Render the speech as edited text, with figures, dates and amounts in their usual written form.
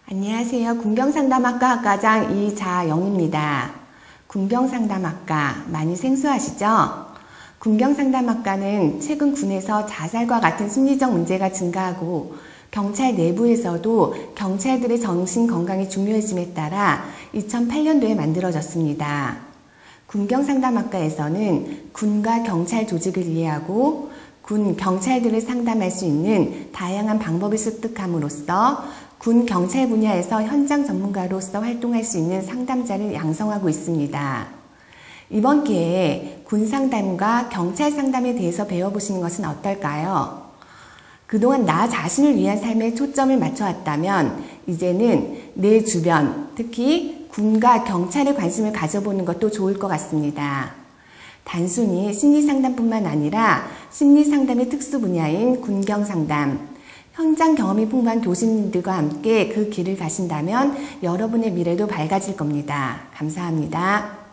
안녕하세요. 군경상담학과 학과장 이자영입니다. 군경상담학과 많이 생소하시죠? 군경상담학과는 최근 군에서 자살과 같은 심리적 문제가 증가하고 경찰 내부에서도 경찰들의 정신건강이 중요해짐에 따라 2008년도에 만들어졌습니다. 군경상담학과에서는 군과 경찰 조직을 이해하고 군 경찰들을 상담할 수 있는 다양한 방법을 습득함으로써 군 경찰 분야에서 현장 전문가로서 활동할 수 있는 상담자를 양성하고 있습니다. 이번 기회에 군 상담과 경찰 상담에 대해서 배워보시는 것은 어떨까요? 그동안 나 자신을 위한 삶에 초점을 맞춰왔다면 이제는 내 주변, 특히 군과 경찰에 관심을 가져보는 것도 좋을 것 같습니다. 단순히 심리상담뿐만 아니라 심리상담의 특수 분야인 군경상담, 현장 경험이 풍부한 교수님들과 함께 그 길을 가신다면 여러분의 미래도 밝아질 겁니다. 감사합니다.